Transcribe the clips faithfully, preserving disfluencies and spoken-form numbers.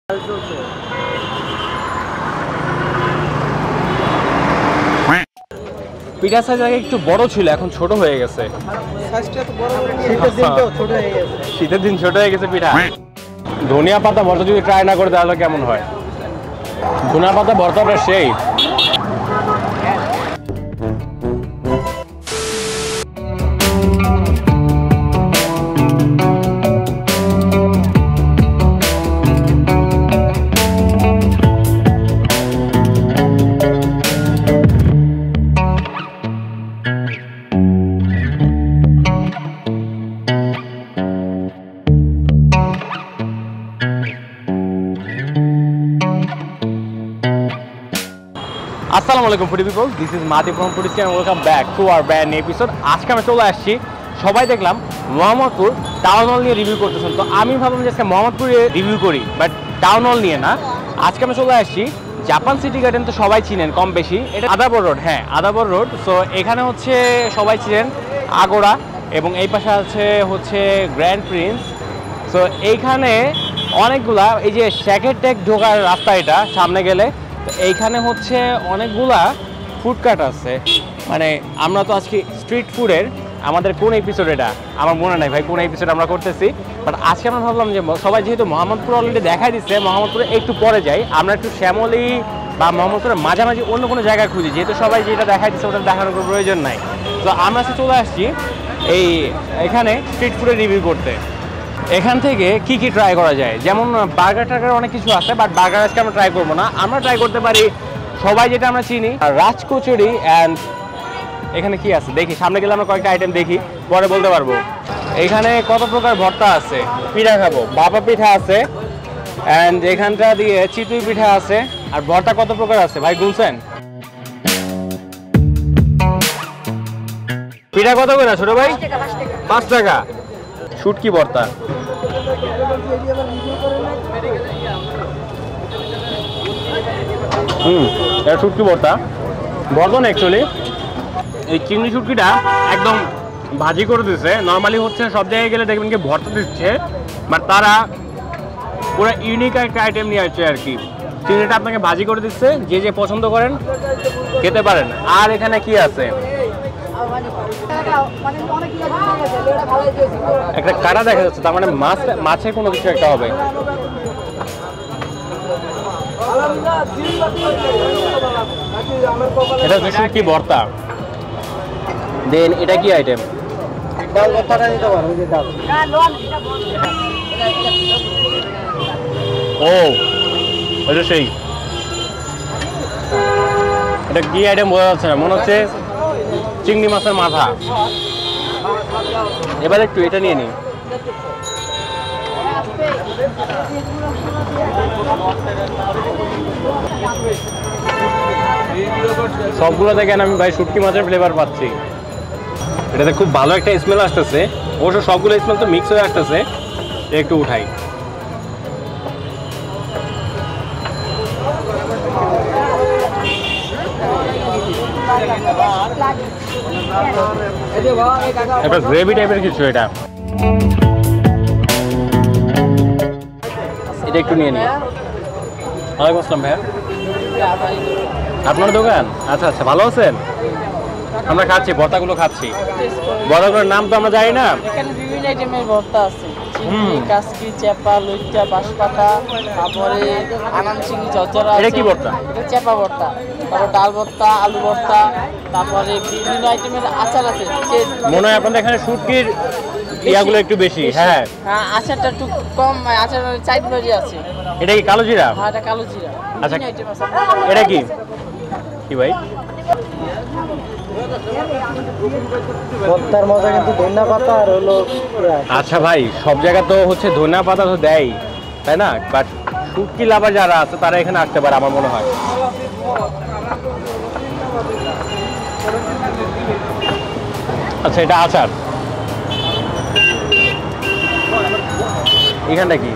পিঠা size আগে একটু বড় ছিল, এখন ছোট হয়ে গেছে। শীতের দিন ছোট হয়ে গেছে পিঠা। ধনিয়া পাতা ভর্তা যদি ট্রাই না করে তাহলে কেমন হয়? ধনিয়া পাতা ভর্তাটা সেই। আসসালামু আলাইকুম foodie people, this is Mati from foodie channel. Welcome back to our brand episode. আজকে আমি চলে আসছি, সবাই দেখলাম মোহাম্মদপুর টাউন হল নিয়ে রিভিউ করতেছেন, তো আমি ভাবলাম যে আজকে মোহাম্মদপুরে রিভিউ করি, বাট টাউন হল নিয়ে না। আজকে আমি চলে আসছি জাপান সিটি গার্ডেন, তো সবাই চিনেন কম বেশি, এটা আদাবর রোড। হ্যাঁ, আদাবর রোড। সো এখানে হচ্ছে সবাই চিনেন আগোড়া, এবং এই পাশে আছে হচ্ছে গ্র্যান্ড প্রিন্স। সো এইখানে অনেকগুলা, এই যে শ্যাকের টেক ঢোকার রাস্তা, এটা সামনে গেলে তো এইখানে হচ্ছে অনেকগুলা ফুডকার্ট আছে। মানে আমরা তো আজকে স্ট্রিট ফুডের আমাদের কোন এপিসোড, এটা আমার মনে নাই ভাই কোন এপিসোড আমরা করতেছি, বাট আজকে আমরা ভাবলাম যে সবাই যেহেতু মোহাম্মদপুর অলরেডি দেখাই দিচ্ছে, মোহাম্মদপুরে একটু পরে যাই, আমরা একটু শ্যামলী বা মোহাম্মদপুরের মাঝামাঝি অন্য কোনো জায়গায় খুঁজি, যেহেতু সবাই যেটা দেখাই দিচ্ছে ওটা দেখানোর কোনো প্রয়োজন নাই। তো আমরা চলে আসছি এই এখানে স্ট্রিট ফুডের রিভিউ করতে। এখান থেকে কি কি ট্রাই করা যায়, যেমন বার্গার টার্গার অনেক কিছু আছে, বাট বার্গার আজকে আমরা ট্রাই করবো না। আমরা ট্রাই করতে পারি সবাই যেটা আমরা চিনি, রাজ কচুরি। অ্যান্ড এখানে কি আছে দেখি, সামনে গেলে আমরা কয়েকটা আইটেম দেখি, পরে বলতে পারবো। এখানে কত প্রকার ভর্তা আছে, পিঠা খাবো, ভাপা পিঠা আছে, অ্যান্ড এখানটা দিয়ে চিতই পিঠা আছে। আর ভর্তা কত প্রকার আছে ভাই গুনছেন? পিঠা কত করে ছোট ভাই? পাঁচ টাকা। শুটকি ভর্তা, হুম এটা শুটকি ভর্তা। ভর্তা না অ্যাকচুয়ালি এই চিংড়ি শুটকিটা একদম ভাজি করে দিচ্ছে। নর্মালি হচ্ছে সব জায়গায় গেলে দেখবেন কি ভর্তা দিচ্ছে, বাট তারা পুরো ইউনিক একটা আইটেম নিয়ে আসছে আর কি। চিংড়িটা আপনাকে ভাজি করে দিচ্ছে, যে যে পছন্দ করেন খেতে পারেন। আর এখানে কি আছে, একটা কাটা দেখা যাচ্ছে, তার মানে মাছ, মাছের কোনো কিছু একটা হবে। এটা হচ্ছে শুটকি ভর্তা। দেন এটা কি আইটেম? ও এটা সেই, এটা কি আইটেম বোঝা যাচ্ছে না, মনে হচ্ছে চিংড়ি মাছের মাথা। এবার একটু এটা নিয়ে নিই। সবগুলো দেখেন আমি ভাই শুটকি মাছের ফ্লেভার পাচ্ছি। এটাতে খুব ভালো একটা স্মেল আসতেছে, অবশ্য সবগুলো স্মেল তো মিক্স হয়ে আসতেছে। একটু উঠাই। একটা গ্রেভি টাইপের কিছু, এটা এটা একটু নিয়ে নিই। ওয়ালাইকুম আসসালাম ভাইয়া, আপনার দোকান? আচ্ছা আচ্ছা, ভালো আছেন? আমরা খাচ্ছি, ভর্তাগুলো খাচ্ছি। ভর্তাগুলোর নাম তো আমরা জানি না। এখানে বিভিন্ন আইটেমের ভর্তা আছে, চিংড়ি, কাসকি, চেপা, লইট্টা, বাঁশপাতা, তারপরে আনাম চিংড়ি, চচ্চড়া। এটা কি ভর্তা? এটা চেপা ভর্তা, তারপর ডাল ভর্তা, আলু ভর্তা, তারপরে বিভিন্ন আইটেমের আচার আছে। মনে হয় আপনাদের এখানে শুটকির ইয়াগুলো একটু বেশি। হ্যাঁ হ্যাঁ, আচারটা একটু কম, আচার চাইট বাজি আছে। এটা কি কালো জিরা? হ্যাঁ, এটা কালো জিরা। আচ্ছা, এটা কি কি ভাই? ভর্তার মজা কিন্তু ধনিয়া পাতা আর হলো। আচ্ছা ভাই, সব জায়গা তো হচ্ছে ধনিয়া পাতা তো দেয়, তাই না? বাট শুটকি লাভার যারা আছে তারা এখানে আসতে পারে আমার মনে হয়। আচ্ছা, এটা আচার। এখানটা কি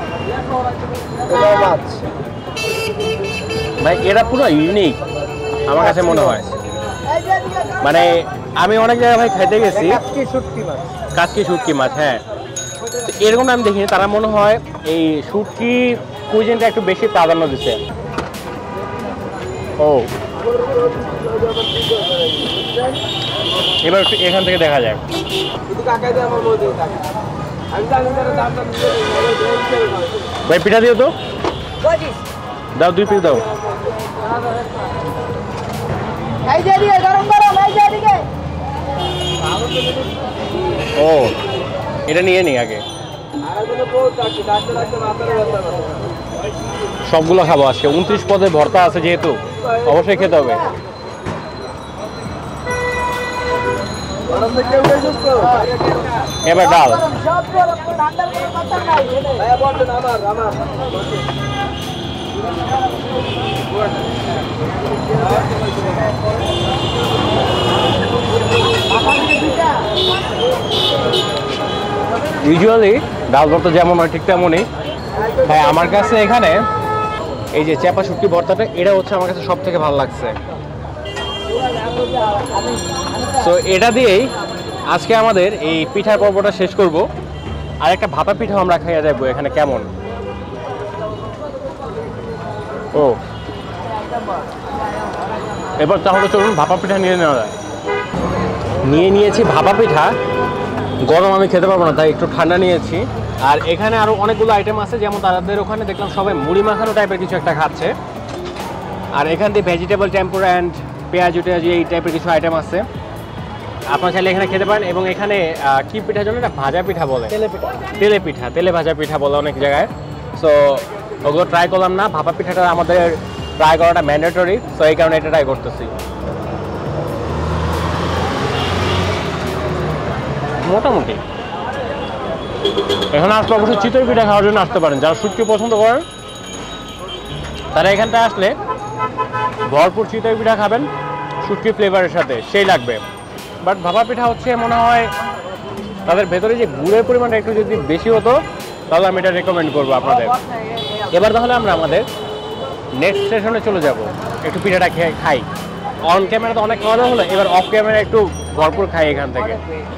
মাছ ভাই? এটা পুরো ইউনিক আমার কাছে মনে হয়। মানে আমি অনেক জায়গায় ভাই খাইতে গেছি কাচকি শুটকি মাছ, কাচকি শুটকি মাছ। হ্যাঁ, এরকম আমি দেখিনি। তারা মনে হয় এই শুটকি কুইজিনটা একটু বেশি প্রাধান্য দিচ্ছে। ও এবার একটু এখান থেকে দেখা যায়। ভাই পিঠা দিও তো, দাও দুই পিস দাও। ও এটা নিয়ে নি আগে, সবগুলো খাবো আজকে। উনত্রিশ পদে ভর্তা আছে যেহেতু অবশ্যই খেতে হবে। এবার ডাল। ইউজুয়ালি ডাল ভর্তা যেমন হয় ঠিক তেমনই। হ্যাঁ আমার কাছে এখানে এই যে চেপা শুটকি ভর্তাটা, এটা হচ্ছে আমার কাছে সব থেকে ভালো লাগছে। তো এটা দিয়েই আজকে আমাদের এই পিঠার পর্বটা শেষ করব। আর একটা ভাপা পিঠাও আমরা খাইয়া যাবো এখানে কেমন। ও এবার তাহলে চলুন ভাপা পিঠা নিয়ে নেওয়া যায়। নিয়ে নিয়েছি ভাপা পিঠা, গরম আমি খেতে পারবো না তাই একটু ঠান্ডা নিয়েছি। আর এখানে আরও অনেকগুলো আইটেম আছে, যেমন তাদের ওখানে দেখলাম সবাই মুড়ি মাখানো টাইপের কিছু একটা খাচ্ছে। আর এখান দিয়ে ভেজিটেবল টেম্পুরা অ্যান্ড পেঁয়াজু টেয়াজু এই টাইপের কিছু আইটেম আছে, আপনারা চাইলে এখানে খেতে পারেন। এবং এখানে কি পিঠার জন্য এটা ভাজা পিঠা বলে, তেলে পিঠা, তেলে পিঠা তেলে ভাজা পিঠা বলে অনেক জায়গায়। সো ওগুলো ট্রাই করলাম না, ভাপা পিঠাটা আমাদের ট্রাই করাটা ম্যান্ডেটরি, সো এই কারণে এটা ট্রাই করতেছি। মোটামুটি এখানে আসলে অবশ্যই চিতই পিঠা খাওয়ার জন্য আসতে পারেন। যারা শুটকি পছন্দ করেন তারা এখানটায় আসলে ভরপুর চিতই পিঠা খাবেন শুটকি ফ্লেভারের সাথে, সেই লাগবে। বাট ভাপা পিঠা হচ্ছে মনে হয় তাদের ভেতরে যে গুড়ের পরিমাণটা একটু যদি বেশি হতো তাহলে আমি এটা রেকমেন্ড করবো আপনাদের। এবার তাহলে আমরা আমাদের নেক্সট সেশনে চলে যাব, একটু পিঠাটা খেয়ে খাই। অন ক্যামেরা তো অনেক খাওয়া দাওয়া হলো, এবার অফ ক্যামেরা একটু ভরপুর খাই এখান থেকে।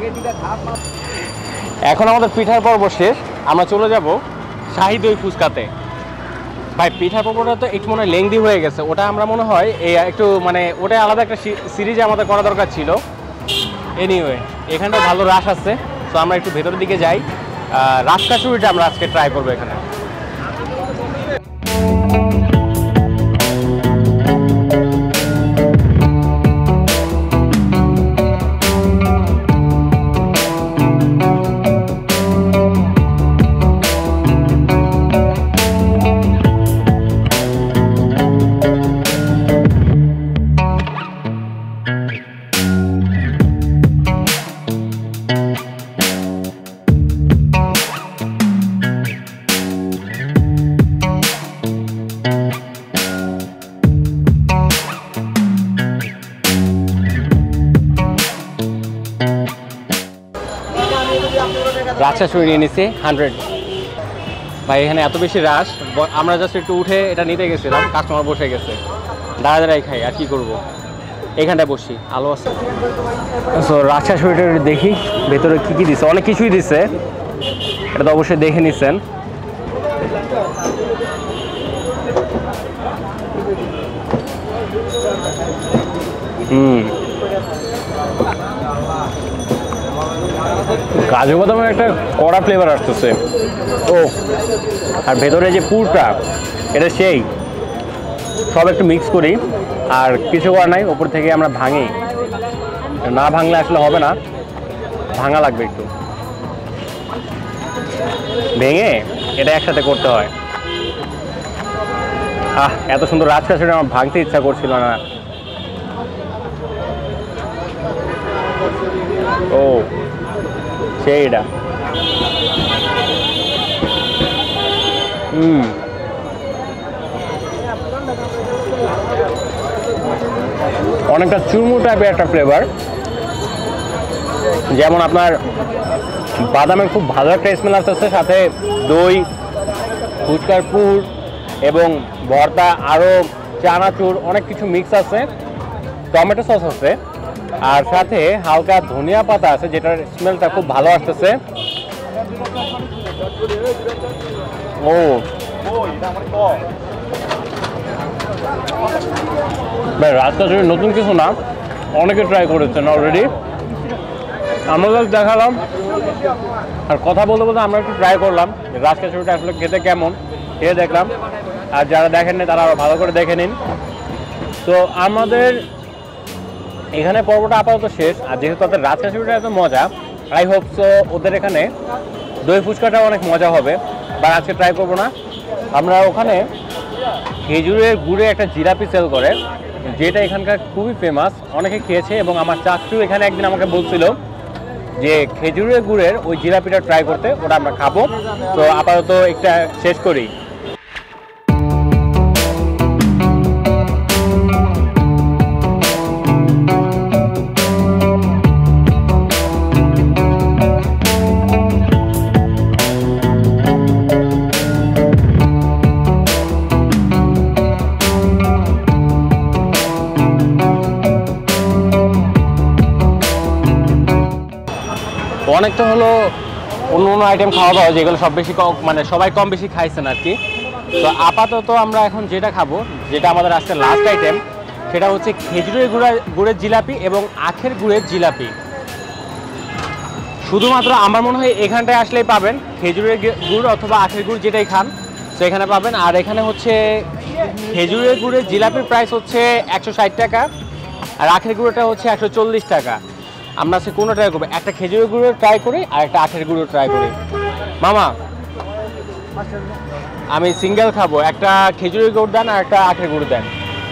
এখন আমাদের পিঠার পর্ব শেষ, আমরা চলে যাব শাহী দই ফুচকাতে। ভাই পিঠার পর্বটা তো একটু মনে হয় লেংদি হয়ে গেছে, ওটা আমরা মনে হয় এই একটু মানে ওটা আলাদা একটা সিরিজে আমাদের করা দরকার ছিল। এনিওয়ে এখানটা ভালো রাশ আছে, তো আমরা একটু ভেতরের দিকে যাই। রাস কাচুরিটা আমরা আজকে ট্রাই করবো এখানে। রাজশা চুরি নিয়ে নিছি হান্ড্রেড। ভাই এখানে এত বেশি রাশ, আমরা জাস্ট একটু উঠে এটা নিতে গেছিলাম, কাস্টমার বসে গেছে, দাঁড়া দাঁড়াই খাই আর কি করবো, এখানটায় বসি, আলো আছে। সো রাজশা চুরিটা দেখি ভেতরে কী কী দিচ্ছে, অনেক কিছুই দিচ্ছে, এটা তো অবশ্যই দেখে নিচ্ছেন। হুম কাজু বাদামের একটা কড়া ফ্লেভার আসতেছে। ও আর ভেতরে যে পুরটা এটা সেই সব একটু মিক্স করি, আর কিছু করার নাই, ওপর থেকে আমরা ভাঙি, না ভাঙলে আসলে হবে না, ভাঙা লাগবে একটু, ভেঙে এটা একসাথে করতে হয়। আহ এত সুন্দর রাজকাশিটা আমার ভাঙতে ইচ্ছা করছিল না। ও সেইটা হুম অনেকটা চুরমু টাইপের একটা ফ্লেভার, যেমন আপনার বাদামের খুব ভালো একটা স্মেল আসতেছে, সাথে দই, ফুচকার পুর এবং ভর্তা, আরও চানাচুর, অনেক কিছু মিক্স আছে, টমেটো সস আছে, আর সাথে হালকা ধনিয়া পাতা আছে যেটার স্মেলটা খুব ভালো আসতেছে। ও ভাই রাজকাশুরি নতুন কিছু না, অনেকে ট্রাই করেছেন অলরেডি। আমরা জাস্ট দেখালাম আর কথা বলতে বলতে আমরা একটু ট্রাই করলাম রাজকাশুরিটা আসলে খেতে কেমন, খেয়ে দেখলাম। আর যারা দেখেননি তারা আরও ভালো করে দেখে নিন। তো আমাদের এখানে পর্বটা আপাতত শেষ। আর যেহেতু তাদের রাজকাশুরিটা এত মজা, আই হোপ সো ওদের এখানে দই ফুচকাটাও অনেক মজা হবে। বা আজকে ট্রাই করবো না, আমরা ওখানে খেজুরের গুড়ে একটা জিলাপি সেল করে, যেটা এখানকার খুবই ফেমাস, অনেকে খেয়েছে। এবং আমার চাচু এখানে একদিন আমাকে বলছিল যে খেজুরের গুড়ের ওই জিলাপিটা ট্রাই করতে, ওটা আমরা খাবো। তো আপাতত একটা শেষ করি। অনেকটা হলো অন্য অন্য আইটেম খাওয়া দাওয়া, যেগুলো সব বেশি কম মানে সবাই কম বেশি খাইছেন আর কি। তো আপাতত আমরা এখন যেটা খাবো, যেটা আমাদের আজকে লাস্ট আইটেম, সেটা হচ্ছে খেজুরের গুড়া গুড়ের জিলাপি এবং আখের গুড়ের জিলাপি। শুধুমাত্র আমার মনে হয় এখানটায় আসলেই পাবেন, খেজুরের গুড় অথবা আখের গুড় যেটাই খান তো এখানে পাবেন। আর এখানে হচ্ছে খেজুরের গুড়ের জিলাপির প্রাইস হচ্ছে একশো ষাট টাকা, আর আখের গুঁড়োটা হচ্ছে একশো চল্লিশ টাকা। আমরা আজকে কোনো ট্রাই করবো, একটা খেজুরের গুঁড়ো ট্রাই করি আর একটা আখের গুঁড়ো ট্রাই করি। মামা আমি সিঙ্গেল খাবো, একটা খেজুরের গুড় দেন আর একটা আখের গুঁড়ো দেন।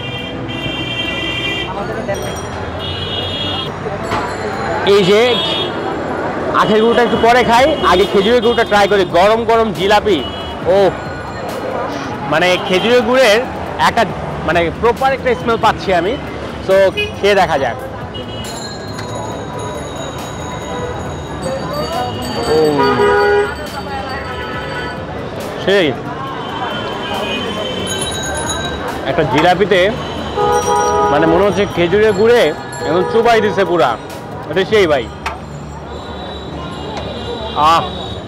এই যে আখের গুঁড়োটা একটু পরে খাই, আগে খেজুরের গুঁড়োটা ট্রাই করি। গরম গরম জিলাপি, ও মানে খেজুরের গুড়ের একটা মানে প্রপার একটা স্মেল পাচ্ছি আমি। তো খেয়ে দেখা যাক। সেই একটা জিলাপিতে মানে মনে হচ্ছে খেজুরের গুড়ে এখন চুবাই দিছে পুরা, এটা সেই ভাই। আহ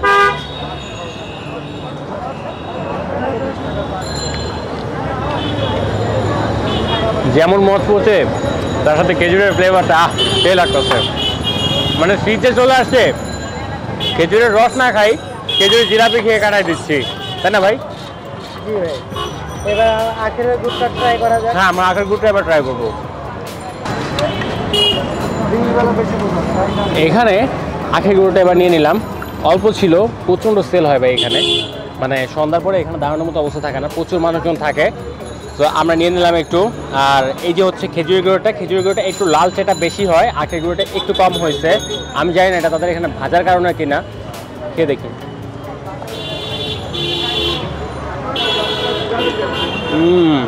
যেমন মত পড়ছে তার সাথে খেজুরের ফ্লেভারটা আহ সেই লাগতেছে, মানে শীতে চলে আসছে, খেজুরের রস না খাই, খেজুরের জিলাপি খেয়ে কাটাই দিচ্ছি, তাই না ভাই? জি ভাই, এবার আখের গুড়টা ট্রাই করা যাক। হ্যাঁ, আমরা আখের গুড়টা এবার ট্রাই করবো। এখানে আখের গুঁড়োটা এবার নিয়ে নিলাম, অল্প ছিল, প্রচণ্ড সেল হয় ভাই এখানে, মানে সন্ধ্যার পরে এখানে দাঁড়ানোর মতো অবস্থা থাকে না, প্রচুর মানুষজন থাকে। তো আমরা নিয়ে নিলাম একটু। আর এই যে হচ্ছে খেজুরের গুঁড়োটা, খেজুরের গুঁড়োটা একটু লালচেটা বেশি হয়, আখের গুঁড়োটা একটু কম হয়েছে। আমি জানি না এটা তাদের এখানে ভাজার কারণে কিনা, খেয়ে দেখি। হুম,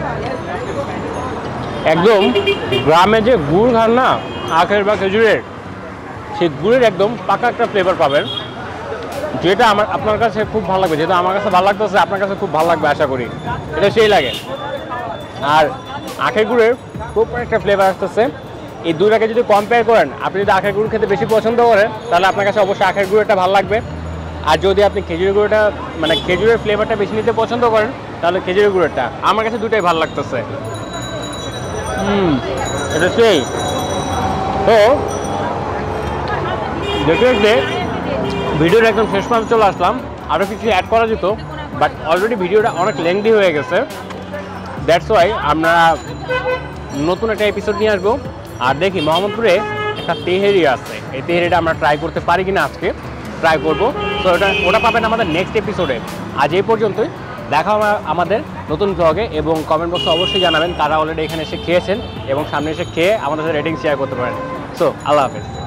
একদম গ্রামে যে গুড় খান না আখের বা খেজুরের, সেই গুড়ের একদম পাকা একটা ফ্লেভার পাবেন, যেটা আমার আপনার কাছে খুব ভালো লাগবে। যেটা আমার কাছে ভালো লাগতেছে আপনার কাছে খুব ভালো লাগবে আশা করি, এটা সেই লাগে। আর আখের গুড়ের প্রপার একটা ফ্লেভার আসতেছে। এই দুটাকে যদি কম্পেয়ার করেন, আপনি যদি আখের গুড় খেতে বেশি পছন্দ করেন তাহলে আপনার কাছে অবশ্যই আখের গুড়টা ভালো লাগবে। আর যদি আপনি খেজুরের গুঁড়োটা মানে খেজুরের ফ্লেভারটা বেশি নিতে পছন্দ করেন তাহলে খেজুরের গুঁড়োটা, আমার কাছে দুটাই ভালো লাগতেছে। হুম, এটা সেই। তো দেখতে দেখতে ভিডিওর একদম শেষ পর্যন্ত চলে আসলাম। আরও কিছু অ্যাড করা যেত, বাট অলরেডি ভিডিওটা অনেক লেংদি হয়ে গেছে। দ্যাটস ওয়াই আমরা নতুন একটা এপিসোড নিয়ে আসবো। আর দেখি মোহাম্মদপুরে একটা তেহেরি আছে, এই তেহেরিটা আমরা ট্রাই করতে পারি কিনা, আজকে ট্রাই করবো। তো ওটা ওটা পাবেন আমাদের নেক্সট এপিসোডে। আজ এই পর্যন্তই, দেখা আমাদের নতুন ব্লগে, এবং কমেন্ট বক্সে অবশ্যই জানাবেন কারা অলরেডি এখানে এসে খেয়েছেন এবং সামনে এসে খেয়ে আমাদের সাথে রেটিং শেয়ার করতে পারেন। সো আল্লাহ হাফেজ।